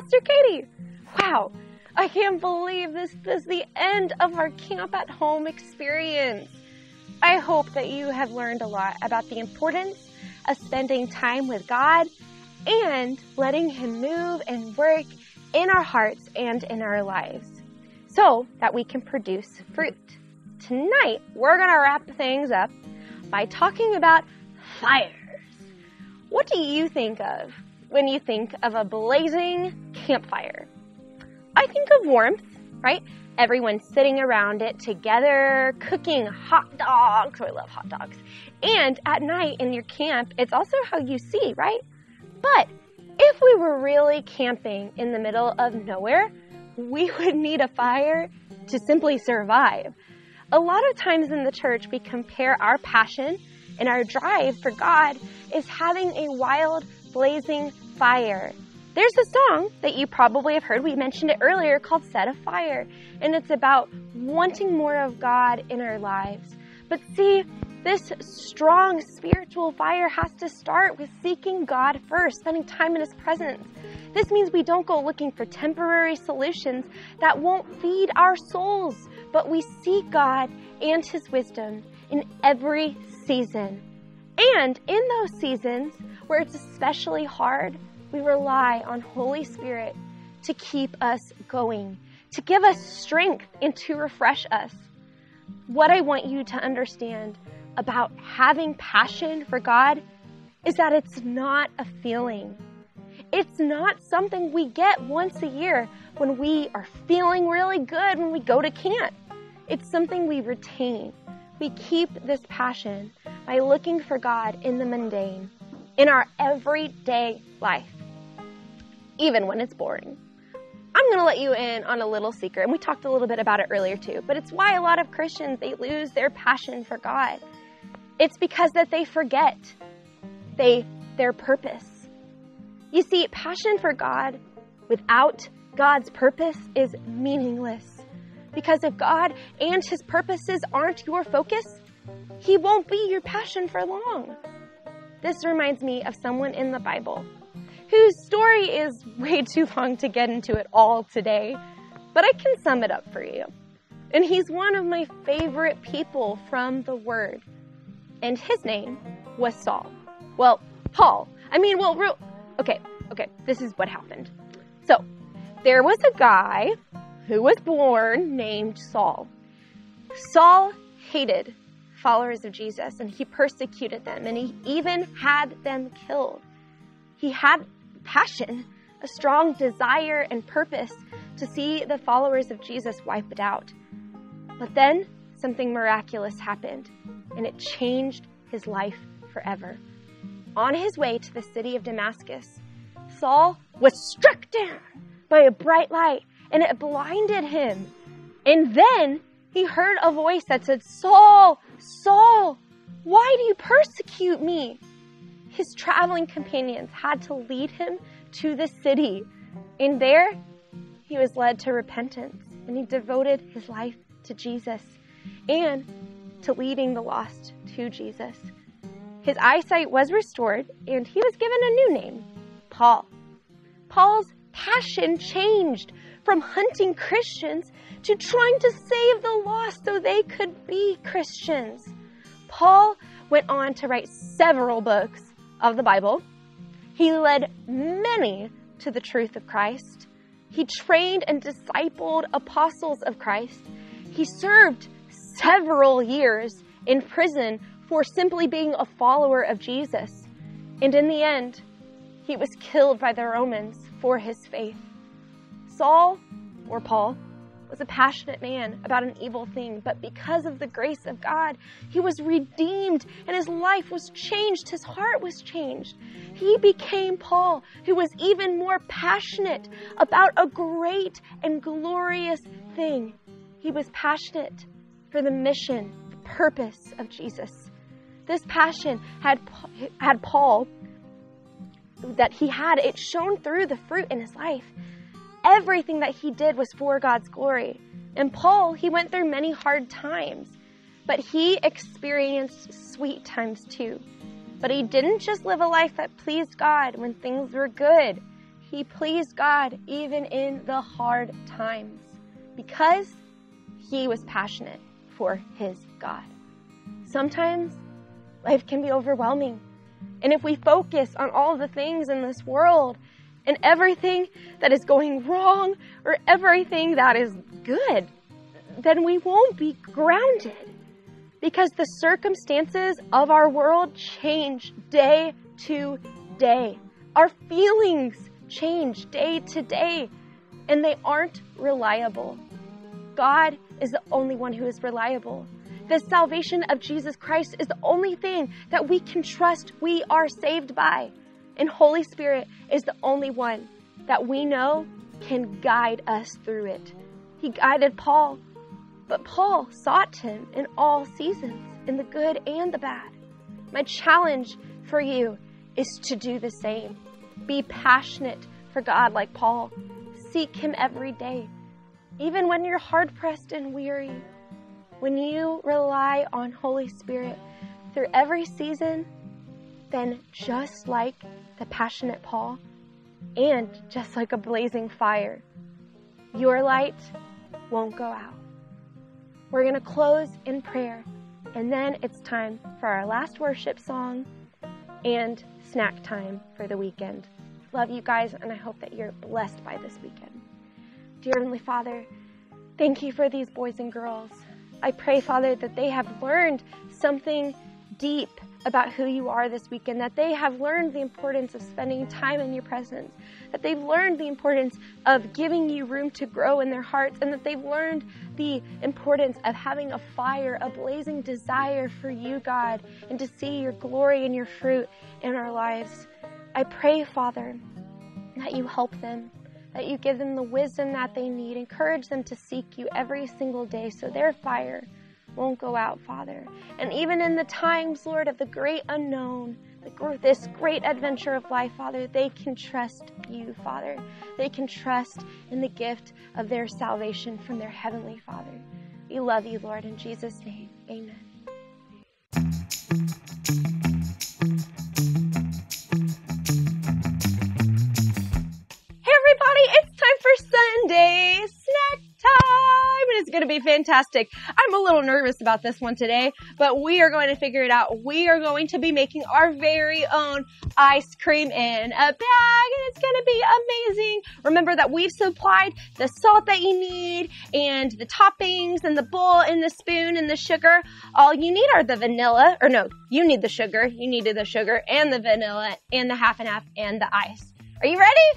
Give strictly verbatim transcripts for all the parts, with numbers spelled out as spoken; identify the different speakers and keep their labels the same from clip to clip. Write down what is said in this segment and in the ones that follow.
Speaker 1: Pastor Katie. Wow, I can't believe this is the end of our Camp at Home experience. I hope that you have learned a lot about the importance of spending time with God and letting Him move and work in our hearts and in our lives so that we can produce fruit. Tonight, we're going to wrap things up by talking about fires. What do you think of when you think of a blazing campfire? I think of warmth, right? Everyone sitting around it together, cooking hot dogs. Oh, I love hot dogs. And at night in your camp, it's also how you see, right? But if we were really camping in the middle of nowhere, we would need a fire to simply survive. A lot of times in the church, we compare our passion and our drive for God is having a wild, blazing fire. There's a song that you probably have heard, we mentioned it earlier, called Set Afire, and it's about wanting more of God in our lives. But see, this strong spiritual fire has to start with seeking God first, spending time in His presence. This means we don't go looking for temporary solutions that won't feed our souls, but we seek God and His wisdom in every season. And in those seasons where it's especially hard, we rely on Holy Spirit to keep us going, to give us strength and to refresh us. What I want you to understand about having passion for God is that it's not a feeling. It's not something we get once a year when we are feeling really good when we go to camp. It's something we retain. We keep this passion by looking for God in the mundane, in our everyday life, even when it's boring. I'm going to let you in on a little secret, and we talked a little bit about it earlier too, but it's why a lot of Christians, they lose their passion for God. It's because that they forget they their purpose. You see, passion for God without God's purpose is meaningless. Because if God and His purposes aren't your focus, He won't be your passion for long. This reminds me of someone in the Bible whose story is way too long to get into it all today, but I can sum it up for you. And he's one of my favorite people from the Word. And his name was Saul. Well, Paul. I mean, well, real... Okay, okay, this is what happened. So, there was a guy who was born named Saul. Saul hated followers of Jesus, and he persecuted them, and he even had them killed. He had passion, a strong desire and purpose to see the followers of Jesus wiped out. But then something miraculous happened, and it changed his life forever. On his way to the city of Damascus, Saul was struck down by a bright light, and it blinded him. And then he heard a voice that said, "Saul, Saul, why do you persecute me?" His traveling companions had to lead him to the city. And there, he was led to repentance, and he devoted his life to Jesus and to leading the lost to Jesus. His eyesight was restored, and he was given a new name, Paul. Paul's passion changed from hunting Christians to trying to save the lost so they could be Christians. Paul went on to write several books of the Bible. He led many to the truth of Christ. He trained and discipled apostles of Christ. He served several years in prison for simply being a follower of Jesus. And in the end, he was killed by the Romans for his faith. Saul, or Paul, was a passionate man about an evil thing, but because of the grace of God, he was redeemed and his life was changed. His heart was changed. He became Paul, who was even more passionate about a great and glorious thing. He was passionate for the mission, the purpose of Jesus. This passion had, had Paul, that he had, it shone through the fruit in his life. Everything that he did was for God's glory. And Paul, he went through many hard times, but he experienced sweet times too. But he didn't just live a life that pleased God when things were good. he pleased God even in the hard times because he was passionate for his God. Sometimes life can be overwhelming. And if we focus on all the things in this world and everything that is going wrong or everything that is good, then we won't be grounded because the circumstances of our world change day to day. Our feelings change day to day, and they aren't reliable. God is the only one who is reliable. The salvation of Jesus Christ is the only thing that we can trust we are saved by. And Holy Spirit is the only one that we know can guide us through it. He guided Paul, but Paul sought him in all seasons, in the good and the bad. My challenge for you is to do the same. Be passionate for God like Paul. Seek him every day. Even when you're hard-pressed and weary, when you rely on Holy Spirit through every season, then just like the passionate Paul and just like a blazing fire, your light won't go out. We're going to close in prayer, and then it's time for our last worship song and snack time for the weekend. Love you guys, and I hope that you're blessed by this weekend. Dear Heavenly Father, thank you for these boys and girls. I pray, Father, that they have learned something deep about who you are this weekend, that they have learned the importance of spending time in your presence, that they've learned the importance of giving you room to grow in their hearts, and that they've learned the importance of having a fire, a blazing desire for you, God, and to see your glory and your fruit in our lives. I pray, Father, that you help them, that you give them the wisdom that they need. Encourage them to seek you every single day so their fire won't go out, Father. And even in the times, Lord, of the great unknown, the, this great adventure of life, Father, they can trust you, Father. They can trust in the gift of their salvation from their Heavenly Father. We love you, Lord, in Jesus' name. Amen. It's time for Sunday snack time, and it's going to be fantastic. I'm a little nervous about this one today, but we are going to figure it out. We are going to be making our very own ice cream in a bag, and it's going to be amazing. Remember that we've supplied the salt that you need, and the toppings, and the bowl, and the spoon, and the sugar. All you need are the vanilla, or no, you need the sugar. You needed the sugar, and the vanilla, and the half and half, and the ice. Are you ready?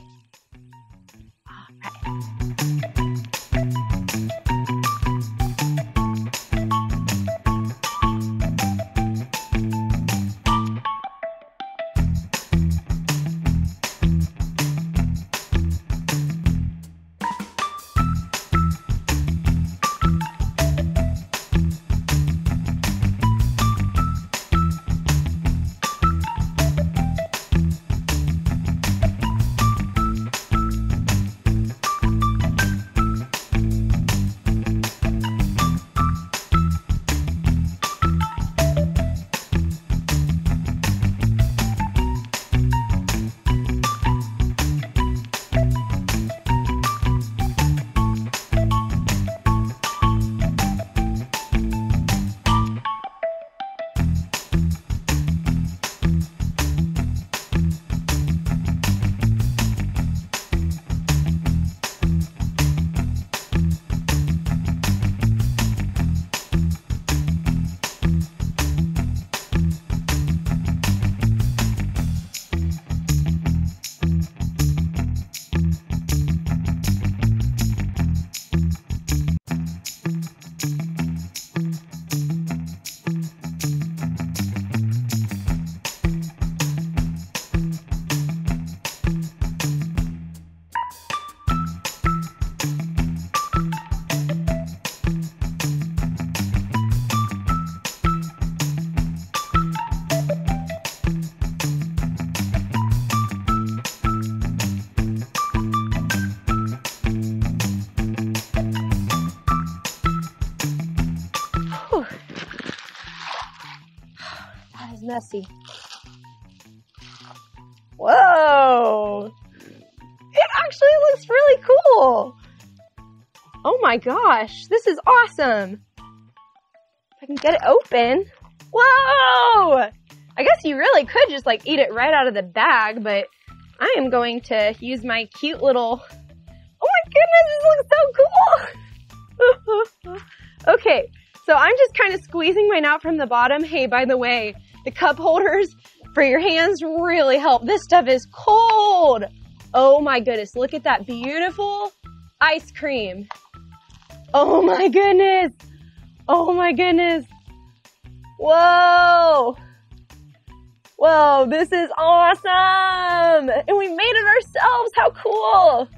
Speaker 1: Messy. Whoa! really cool. Oh my gosh, this is awesome. If I can get it open. Whoa! I guess you really could just like eat it right out of the bag, but I am going to use my cute little, oh my goodness, this looks so cool. Okay, so I'm just kind of squeezing mine out from the bottom. Hey, by the way, the cup holders for your hands really help. This stuff is cold. Oh my goodness, look at that beautiful ice cream. Oh my goodness. Oh my goodness. Whoa. Whoa, this is awesome. And we made it ourselves. How cool.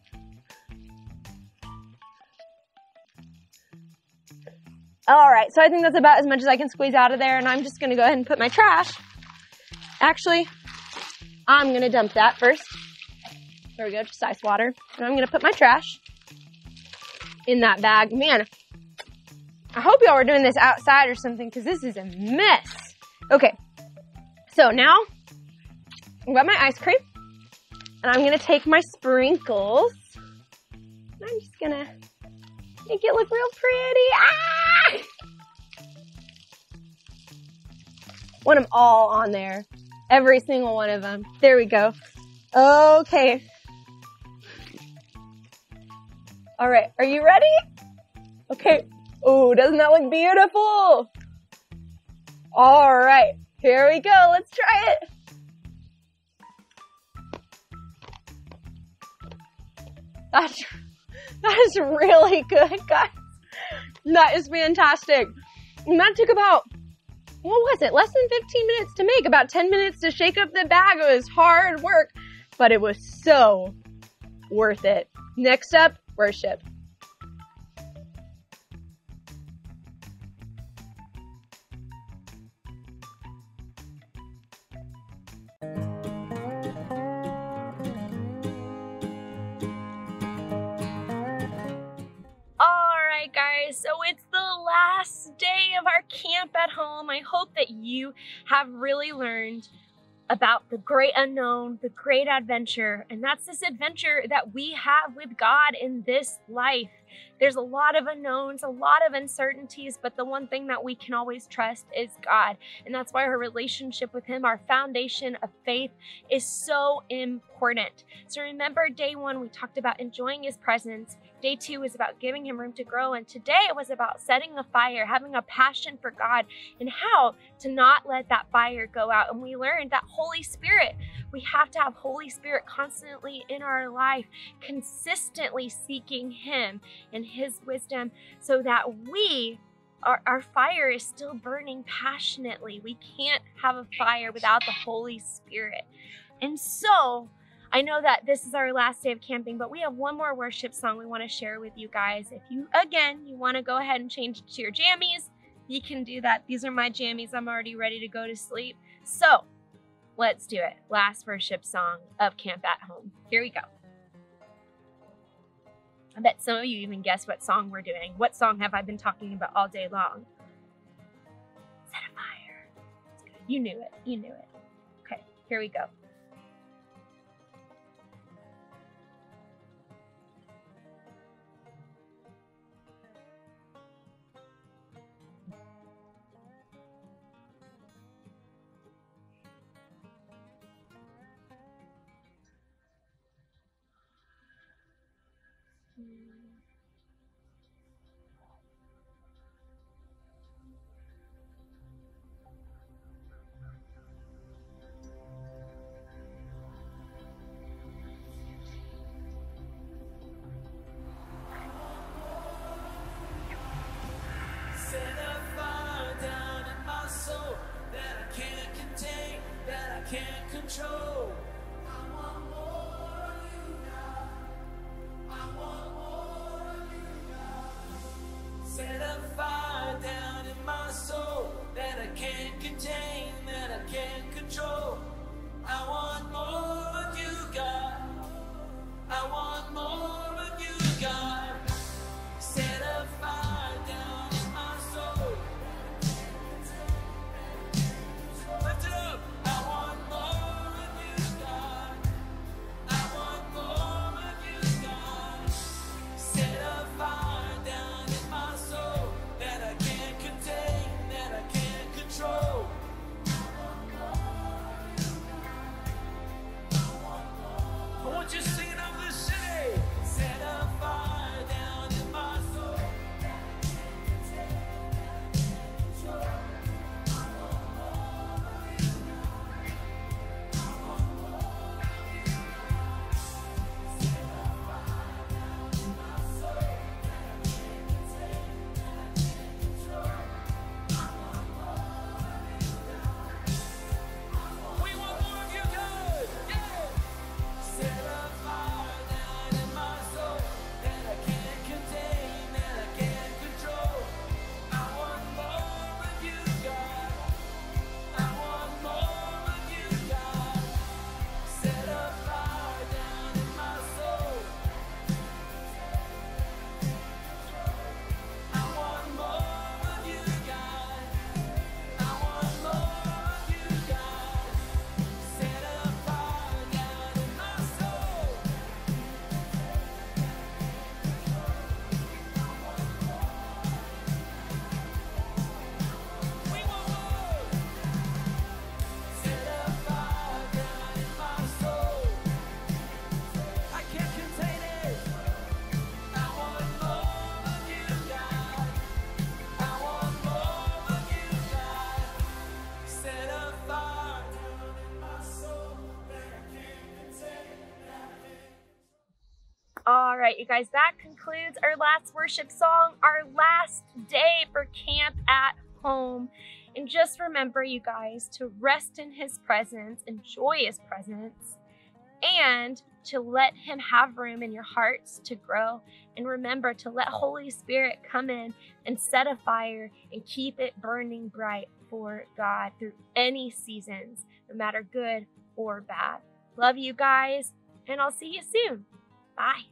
Speaker 1: All right, so I think that's about as much as I can squeeze out of there, and I'm just gonna go ahead and put my trash. Actually, I'm gonna dump that first. There we go, just ice water. And I'm gonna put my trash in that bag. Man, I hope y'all are doing this outside or something, because this is a mess. Okay, so now I've got my ice cream, and I'm gonna take my sprinkles, and I'm just gonna make it look real pretty. Ah! Want them all on there. Every single one of them. There we go. Okay. All right, are you ready? Okay. Oh, doesn't that look beautiful? All right, here we go. Let's try it. That's, that is really good, guys. That is fantastic. And that took about, what was it? Less than fifteen minutes to make, about ten minutes to shake up the bag. It was hard work, but it was so worth it. Next up, worship. Guys, so it's the last day of our camp at home. I hope that you have really learned about the great unknown, the great adventure, and that's this adventure that we have with God in this life. There's a lot of unknowns, a lot of uncertainties, but the one thing that we can always trust is God. And that's why our relationship with Him, our foundation of faith, is so important. So remember, day one, we talked about enjoying His presence. Day two was about giving Him room to grow. And today it was about setting a fire, having a passion for God, and how to not let that fire go out. And we learned that Holy Spirit, we have to have Holy Spirit constantly in our life, consistently seeking Him and His wisdom, so that we, our, our fire is still burning passionately. We can't have a fire without the Holy Spirit. And so, I know that this is our last day of camping, but we have one more worship song we want to share with you guys. If you, again, you want to go ahead and change to your jammies, you can do that. These are my jammies. I'm already ready to go to sleep. So, let's do it. Last worship song of Camp at Home. Here we go. I bet some of you even guessed what song we're doing. What song have I been talking about all day long? Set a fire. You knew it. You knew it. Okay, here we go.
Speaker 2: Control. I want more of you now. I want more. right, you guys, that concludes our last worship song, our last day for Camp at Home. And just remember, you guys, to rest in his presence, enjoy his presence, and to let him have room in your hearts to grow. And remember to let Holy Spirit come in and set a fire and keep it burning bright for God through any seasons, no matter good or bad. Love you guys, and I'll see you soon. Bye.